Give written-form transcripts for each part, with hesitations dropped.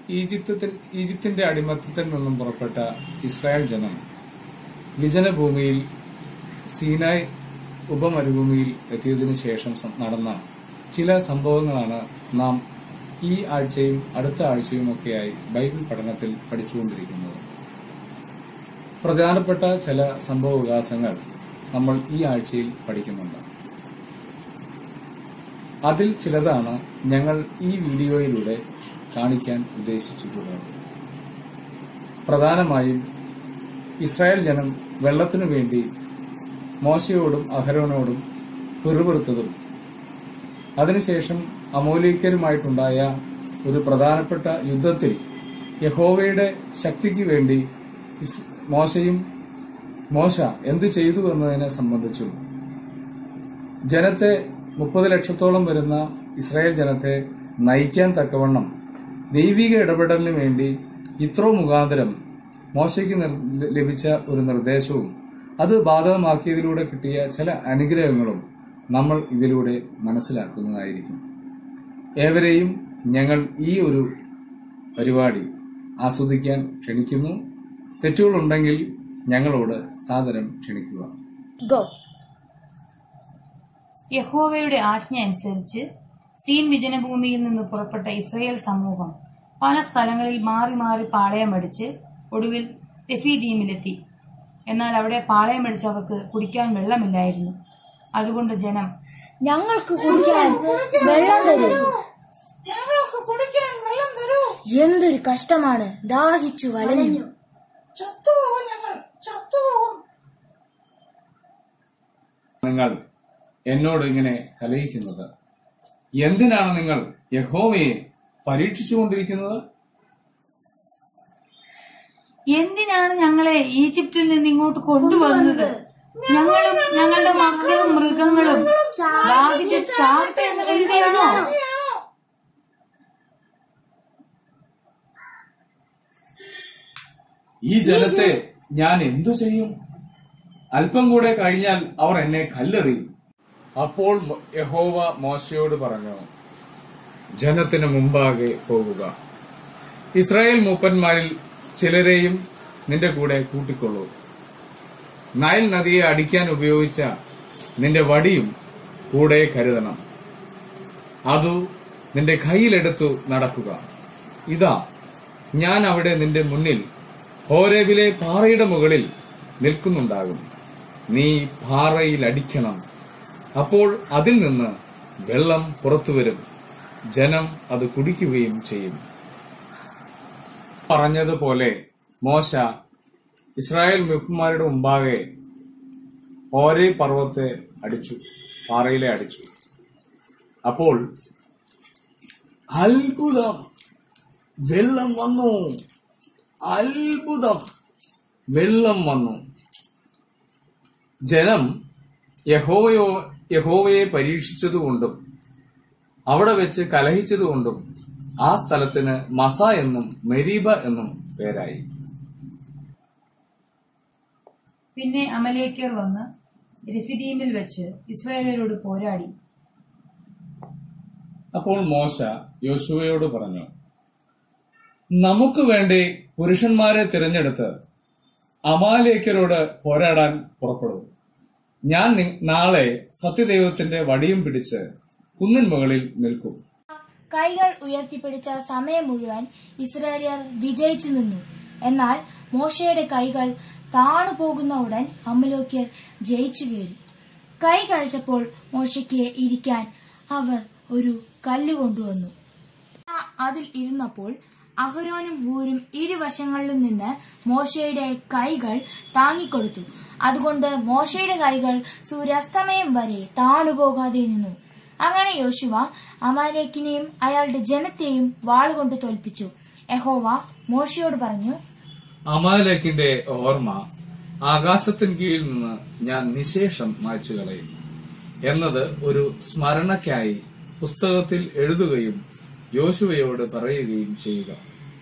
ഈജിപ്തിന്റെ അടിമത്തത്തിൽ നിന്നും പുറപ്പെട്ട ഇസ്രായേൽ ജനം വിജനഭൂമിയിൽ സീനായ് ഉപമരുഭൂമിയിൽ എത്തിയതിനു ശേഷം നടന്ന ചില സംഭവങ്ങളാണ് നാം ഈ ആഴ്ചയും അടുത്ത ആഴ്ചയുമൊക്കെയായി ബൈബിൾ പഠനത്തിൽ പഠിച്ചുകൊണ്ടിരിക്കുന്നത്. പ്രധാനപ്പെട്ട ചില സംഭവ വികാസങ്ങൾ നമ്മൾ ഈ ആഴ്ചയിൽ പഠിക്കുന്നുണ്ട്. അതിൽ ചിലതാണ് ഞങ്ങൾ ഈ വീഡിയോയിലൂടെ കാണിക്കാൻ ഉദ്ദേശിച്ചിട്ടുള്ളത്. പ്രധാനമായും ഇസ്രായേൽ ജനം വെള്ളത്തിനു വേണ്ടി മോശയോടും അഹരോനോടും പിറുപിറുത്തതും അതിനുശേഷം അമോലേക്കരുമായിട്ടുണ്ടായ ഒരു പ്രധാനപ്പെട്ട യുദ്ധത്തിൽ യഹോവയുടെ ശക്തിക്ക് വേണ്ടി മോശ എന്തു ചെയ്തു എന്നതിനെ സംബന്ധിച്ചും ജനത്തെ 30 ലക്ഷത്തോളം വരുന്ന ഇസ്രായേൽ ജനത്തെ നയിക്കാൻ തക്കവണ്ണം ദൈവിക ഇടപെടലിന് വേണ്ടി ഇത്രോ മുഖാന്തരം മോശയ്ക്ക് ലഭിച്ച ഒരു നിർദ്ദേശവും അത് ബാധകമാക്കിയതിലൂടെ കിട്ടിയ ചില അനുഗ്രഹങ്ങളും നമ്മൾ ഇതിലൂടെ മനസ്സിലാക്കുന്നതായിരിക്കും. ഏവരെയും ഞങ്ങൾ ഈ ഒരു പരിപാടി ആസ്വദിക്കാൻ ക്ഷണിക്കുന്നു. തെറ്റുകളുണ്ടെങ്കിൽ ഞങ്ങളോട് സാദരം ക്ഷണിക്കുക. യഹോവയുടെ ആജ്ഞ അനുസരിച്ച് സീൻ വിജനഭൂമിയിൽ നിന്ന് പുറപ്പെട്ട ഇസ്രായേൽ സമൂഹം പല സ്ഥലങ്ങളിൽ മാറി മാറി പാളയമടിച്ച് ഒടുവിൽ രെഫീദീമിലെത്തി. എന്നാൽ അവിടെ പാളയമടിച്ച് അവർക്ക് കുടിക്കാൻ വെള്ളമില്ലായിരുന്നു. അതുകൊണ്ട് ജനം, ഞങ്ങൾക്ക് കുടിക്കാൻ വെള്ളം തരൂ, എന്തൊരു കഷ്ടമാണ്, ദാഹിച്ചു വലഞ്ഞു, നിങ്ങൾ എന്നോട് ഇങ്ങനെ കലഹിക്കുന്നത്? എന്തിനാണ് നിങ്ങൾ യഹോവയെ പരീക്ഷിച്ചുകൊണ്ടിരിക്കുന്നത്? എന്തിനാണ് ഞങ്ങളെ ഈജിപ്തിൽ നിന്ന് ഇങ്ങോട്ട് കൊണ്ടുവന്നത്? ഞങ്ങളും ഞങ്ങളുടെ മക്കളും മൃഗങ്ങളും ദാഹിച്ച് ചാട്ടെ എന്ന് കരുതിയാണോ? ഈ ജനത്തെ ഞാൻ എന്തു ചെയ്യും? അല്പം കൂടെ കഴിഞ്ഞാൽ അവർ എന്നെ കല്ലെറിയും. അപ്പോൾ യഹോവ മോശയോട് പറഞ്ഞു, ജനത്തിന് മുമ്പാകെ പോകുക. ഇസ്രായേൽ മൂപ്പന്മാരിൽ ചിലരെയും നിന്റെ കൂടെ കൂട്ടിക്കൊള്ളൂ. നൈൽ നദിയെ അടിക്കാൻ ഉപയോഗിച്ച നിന്റെ വടിയും കൂടെ കരുതണം. അതു നിന്റെ കയ്യിലെടുത്തു നടക്കുക. ഇതാ, ഞാൻ അവിടെ നിന്റെ മുന്നിൽ ഹോരേബിലെ പാറയുടെ മുകളിൽ നിൽക്കുന്നുണ്ടാകും. നീ പാറയിൽ അടിക്കണം. അപ്പോൾ അതിൽ നിന്ന് വെള്ളം പുറത്തുവരും. ജനം അത് കുടിക്കുകയും ചെയ്യും. പറഞ്ഞതുപോലെ മോശ ഇസ്രായേൽ മൂപ്പന്മാരുടെ മുമ്പാകെ ഹോരേ പർവ്വത്തെ അടിച്ചു, പാറയിലെ അടിച്ചു. അപ്പോൾ അത്ഭുതം, വെള്ളം വന്നു. അത്ഭുതം, വെള്ളം വന്നു. ജനം യഹോവയെ പരീക്ഷിച്ചതുകൊണ്ടും അവിടെ വെച്ച് കലഹിച്ചതുകൊണ്ടും ആ സ്ഥലത്തിന് മസ എന്നും മെരീബ എന്നും പേരായി. പിന്നെ അമലേക്കർ വന്ന് രെഫീദീമിൽ വെച്ച് ഇസ്രായേലരോട് പോരാടി. അപ്പോൾ മോശ യോശുവയോട് പറഞ്ഞു, നമുക്ക് വേണ്ടി പുരുഷന്മാരെ തിരഞ്ഞെടുത്ത് അമാലേക്കരോട് പോരാടാൻ പുറപ്പെടും. ഞാൻ നാളെ സത്യദൈവത്തിന്റെ വടിയും പിടിച്ച് കുന്നിൻ മുകളിൽ നിൽക്കും. കൈകൾ ഉയർത്തിപ്പിടിച്ച സമയം മുഴുവൻ ഇസ്രായേലിയർ വിജയിച്ചു നിന്നു. എന്നാൽ മോശയുടെ കൈകൾ താണു പോകുന്ന ഉടൻ അമലേക്യർ ജയിച്ചു കയറി. കൈ കഴിച്ചപ്പോൾ മോശയ്ക്ക് ഇരിക്കാൻ അവർ ഒരു കല്ല് കൊണ്ടുവന്നു. അതിൽ ഇരുന്നപ്പോൾ അഹരോനും ഹൂരും ഇരുവശങ്ങളിലും നിന്ന് മോശയുടെ കൈകൾ താങ്ങിക്കൊടുത്തു. അതുകൊണ്ട് മോശയുടെ കൈകൾ സൂര്യാസ്തമയം വരെ താണുപോകാതെ നിന്നു. അങ്ങനെ യോശുവ അമാലേക്കിനെയും അയാളുടെ ജനത്തെയും വാളുകൊണ്ട് തോൽപ്പിച്ചു. യഹോവ മോശയോട് പറഞ്ഞു, അമാലേക്കിന്റെ ഓർമ്മ ആകാശത്തിന് കീഴിൽ നിന്ന് ഞാൻ നിശേഷം മായ്ച്ചു കളയും എന്നത് ഒരു സ്മരണയ്ക്കായി പുസ്തകത്തിൽ എഴുതുകയും യോശുവയോട് പറയുകയും ചെയ്യുക.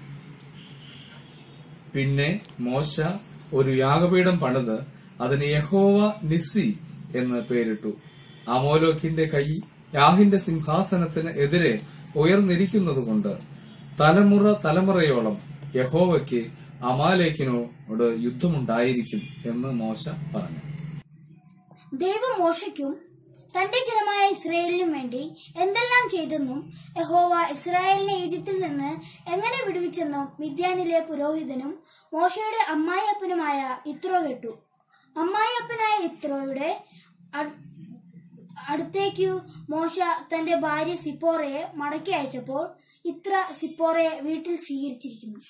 പിന്നെ മോശ ഒരു യാഗപീഠം പണിത് അതിന് യഹോവ നിസ്സി എന്ന് പേരിട്ടു. അമോലോക്കിന്റെ കൈ യാഹിന്റെ സിംഹാസനത്തിന് എതിരെ ഉയർന്നിരിക്കുന്നതുകൊണ്ട് തലമുറ തലമുറയോളം യഹോവയ്ക്ക് അമാലേക്കിനോട് യുദ്ധമുണ്ടായിരിക്കും എന്ന് മോശ പറഞ്ഞു. ദൈവം മോശയ്ക്കും തന്റെ ജനമായ ഇസ്രായേലിനും വേണ്ടി എന്തെല്ലാം ചെയ്തെന്നും യഹോവ ഇസ്രായേലിനെ ഈജിപ്തിൽ നിന്ന് എങ്ങനെ വിടുവിച്ചെന്നും മിദ്യാനിലെ പുരോഹിതനും മോശയുടെ അമ്മായിയപ്പനുമായ യിത്രോ കേട്ടു. അമ്മായിയപ്പനായ യിത്രോയുടെ അടുത്തേക്കു മോശ തന്റെ ഭാര്യ സിപ്പോറയെ മടക്കി അയച്ചപ്പോൾ യിത്ര സിപ്പോറയെ വീട്ടിൽ സ്വീകരിച്ചിരിക്കുന്നു.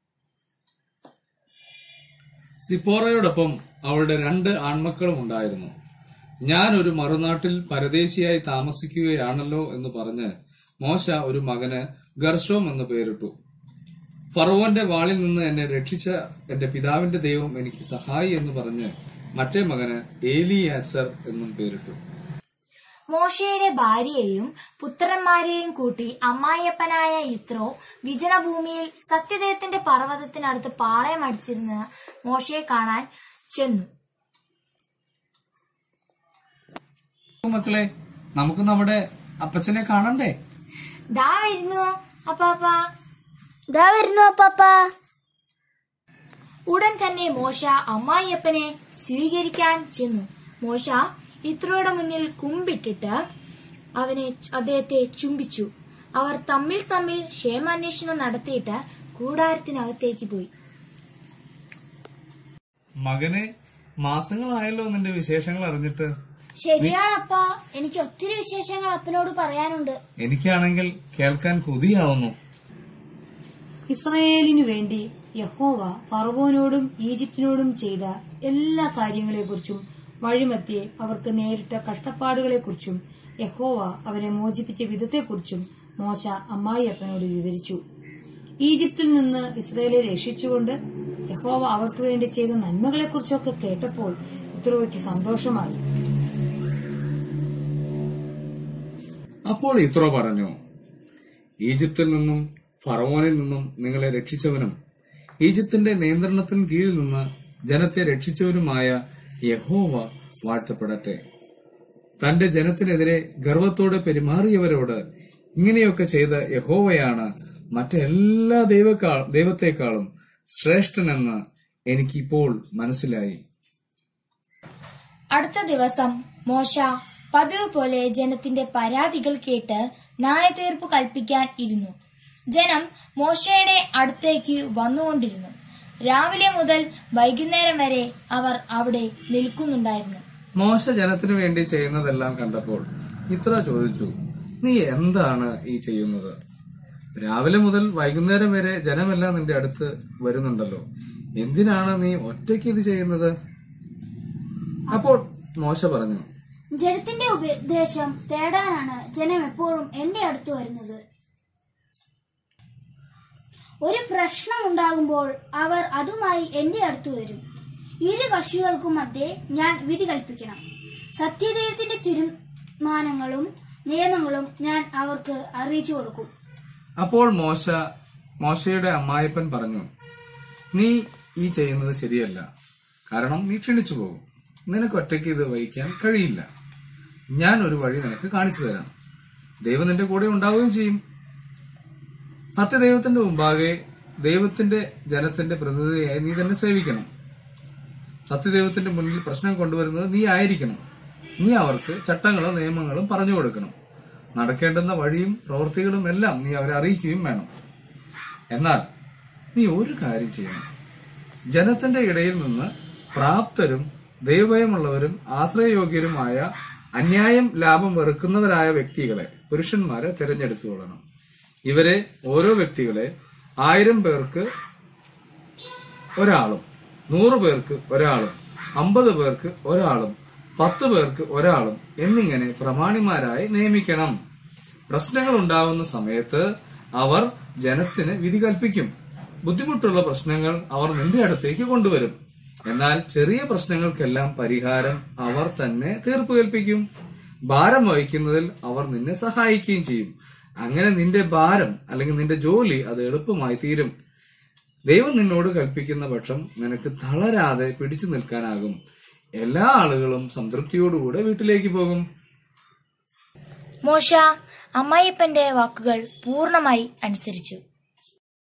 സിപ്പോറയോടൊപ്പം അവളുടെ 2 ആൺമക്കളും ഉണ്ടായിരുന്നു. ഞാൻ ഒരു മറുനാട്ടിൽ പരദേശിയായി താമസിക്കുകയാണല്ലോ എന്ന് പറഞ്ഞ് മോശ ഒരു മകന് ഗർശോം എന്ന് പേരിട്ടു. ഫറവോന്റെ വാളിൽ നിന്ന് എന്നെ രക്ഷിച്ച എന്റെ പിതാവിന്റെ ദൈവം എനിക്ക് സഹായി എന്ന് പറഞ്ഞ് മറ്റേ മകന് ഏലിയാസർ എന്നും പേരിട്ടു. മോശയുടെ ഭാര്യയെയും പുത്രന്മാരെയും കൂട്ടി അമ്മായിയപ്പനായ യിത്രോ വിജനഭൂമിയിൽ സത്യദൈവത്തിന്റെ പർവ്വതത്തിനടുത്ത് പാളയമടിച്ചിരുന്ന മോശയെ കാണാൻ ചെന്നു. മക്കളെ, നമുക്ക് നമ്മുടെ അപ്പച്ചനെ കാണണ്ടേ? ദാ വരുന്നു അപ്പാപ്പ. ഉടൻ തന്നെ മോശ അമ്മായിയപ്പനെ സ്വീകരിക്കാൻ ചെന്നു. മോശ യിത്രോയുടെ മുന്നിൽ കുമ്പിട്ടിട്ട് അദ്ദേഹത്തെ ചുംബിച്ചു. അവർ തമ്മിൽ ക്ഷേമാന്വേഷണം നടത്തിയിട്ട് കൂടാരത്തിനകത്തേക്ക് പോയി. മകനെ, മാസങ്ങളായല്ലോ നിന്റെ വിശേഷങ്ങൾ അറിഞ്ഞിട്ട്. ശരിയാണപ്പാ, എനിക്ക് ഒത്തിരി വിശേഷങ്ങൾ അപ്പനോട് പറയാനുണ്ട്. എനിക്കാണെങ്കിൽ കേൾക്കാൻ കൊതിയാവുന്നു. ഇസ്രായേലിനു വേണ്ടി യഹോവ ഫറവോനോടും ഈജിപ്തിനോടും ചെയ്ത എല്ലാ കാര്യങ്ങളെക്കുറിച്ചും വഴിമധ്യേ അവർക്ക് നേരിട്ട കഷ്ടപ്പാടുകളെക്കുറിച്ചും യഹോവ അവരെ മോചിപ്പിച്ച വിധത്തെക്കുറിച്ചും മോശ അമ്മായിയപ്പനോട് വിവരിച്ചു. ഈജിപ്തിൽ നിന്ന് ഇസ്രായേലെ രക്ഷിച്ചുകൊണ്ട് യഹോവ അവർക്ക് വേണ്ടി ചെയ്ത നന്മകളെക്കുറിച്ചൊക്കെ കേട്ടപ്പോൾ യിത്രോയ്ക്ക് സന്തോഷമായി. അപ്പോൾ യിത്രോ പറഞ്ഞു, ഈജിപ്തിൽ നിന്നും ഫറവോനിൽ നിന്നും നിങ്ങളെ രക്ഷിച്ചവനും ഈജിപ്തിന്റെ നിയന്ത്രണത്തിന് കീഴിൽ നിന്ന് ജനത്തെ രക്ഷിച്ചവനുമായ യഹോവ വാഴ്ത്തപ്പെടട്ടെ. തന്റെ ജനത്തിനെതിരെ ഗർവത്തോടെ പെരുമാറിയവരോട് ഇങ്ങനെയൊക്കെ ചെയ്ത യഹോവയാണ് മറ്റെല്ലാ ദൈവത്തെക്കാളും ശ്രേഷ്ഠനെന്ന് എനിക്കിപ്പോൾ മനസ്സിലായി. അടുത്ത ദിവസം മോശ പതിവ് പോലെ ജനത്തിന്റെ പരാതികൾ കേട്ട് ന്യായതീർപ്പ് കൽപ്പിക്കാൻ ഇരുന്നു. ജനം മോശയുടെ അടുത്തേക്ക് വന്നുകൊണ്ടിരുന്നു. രാവിലെ മുതൽ വൈകുന്നേരം വരെ അവർ അവിടെ നിൽക്കുന്നുണ്ടായിരുന്നു. മോശ ജനത്തിനു വേണ്ടി ചെയ്യുന്നതെല്ലാം കണ്ടപ്പോൾ യിത്രോ ചോദിച്ചു, നീ എന്താണ് ഈ ചെയ്യുന്നത്? രാവിലെ മുതൽ വൈകുന്നേരം വരെ ജനമെല്ലാം നിന്റെ അടുത്ത് വരുന്നുണ്ടല്ലോ, എന്തിനാണ് നീ ഒറ്റയ്ക്ക് ഇത് ചെയ്യുന്നത്? അപ്പോൾ മോശ പറഞ്ഞു, ജനത്തിന്റെ ഉപദേശം തേടാനാണ് ജനം എപ്പോഴും എന്റെ അടുത്ത് വരുന്നത്. ഒരു പ്രശ്നം ഉണ്ടാകുമ്പോൾ അവർ അതുമായി എന്റെ അടുത്ത് വരും. ഇരു കക്ഷികൾക്കും മധ്യേ ഞാൻ വിധി കൽപ്പിക്കണം. സത്യദൈവത്തിന്റെ തീരുമാനങ്ങളും നിയമങ്ങളും ഞാൻ അവർക്ക് അറിയിച്ചു കൊടുക്കും. അപ്പോൾ മോശയുടെ അമ്മായിപ്പൻ പറഞ്ഞു, നീ ഈ ചെയ്യുന്നത് ശരിയല്ല. കാരണം നീ ക്ഷണിച്ചു പോകും. നിനക്ക് ഒറ്റയ്ക്ക് ഇത് വഹിക്കാൻ കഴിയില്ല. ഞാൻ ഒരു വഴി നിനക്ക് കാണിച്ചു തരാം. ദൈവം നിന്റെ കൂടെ ഉണ്ടാവുകയും ചെയ്യും. സത്യദൈവത്തിന്റെ മുമ്പാകെ ദൈവത്തിന്റെ ജനത്തിന്റെ പ്രതിനിധിയായി നീ തന്നെ സേവിക്കണം. സത്യദൈവത്തിന്റെ മുന്നിൽ പ്രശ്നം കൊണ്ടുവരുന്നത് നീ ആയിരിക്കണം. നീ അവർക്ക് ചട്ടങ്ങളും നിയമങ്ങളും പറഞ്ഞു കൊടുക്കണം. നടക്കേണ്ടുന്ന വഴിയും പ്രവൃത്തികളും എല്ലാം നീ അവരെ അറിയിക്കുകയും വേണം. എന്നാൽ നീ ഒരു കാര്യം ചെയ്യണം. ജനത്തിന്റെ ഇടയിൽ നിന്ന് പ്രാപ്തരും ദൈവഭയമുള്ളവരും ആശ്രയയോഗ്യരുമായ അന്യായം ലാഭം വെറുക്കുന്നവരായ വ്യക്തികളെ, പുരുഷന്മാരെ തിരഞ്ഞെടുത്തുകൊള്ളണം. ഇവരെ ഓരോ വ്യക്തികളെ 1000 പേർക്ക് ഒരാളും, 100 പേർക്ക് ഒരാളും, 50 പേർക്ക് ഒരാളും, 10 പേർക്ക് ഒരാളും എന്നിങ്ങനെ പ്രമാണിമാരായി നിയമിക്കണം. പ്രശ്നങ്ങൾ ഉണ്ടാകുന്ന സമയത്ത് അവർ ജനത്തിന് വിധി കൽപ്പിക്കും. ബുദ്ധിമുട്ടുള്ള പ്രശ്നങ്ങൾ അവർ നിന്റെ അടുത്തേക്ക് കൊണ്ടുവരും. എന്നാൽ ചെറിയ പ്രശ്നങ്ങൾക്കെല്ലാം പരിഹാരം അവർ തന്നെ തീർപ്പ് കൽപ്പിക്കും. ഭാരം വഹിക്കുന്നതിൽ അവർ നിന്നെ സഹായിക്കുകയും ചെയ്യും. അങ്ങനെ നിന്റെ ഭാരം അല്ലെങ്കിൽ നിന്റെ ജോലി അത് എളുപ്പമായി തീരും. ദൈവം നിന്നോട് കൽപ്പിക്കുന്ന പക്ഷം നിനക്ക് തളരാതെ പിടിച്ചു നിൽക്കാനാകും. എല്ലാ ആളുകളും സംതൃപ്തിയോടുകൂടെ വീട്ടിലേക്ക് പോകും. മോശ അമ്മായിപ്പന്റെ വാക്കുകൾ പൂർണ്ണമായി അനുസരിച്ചു.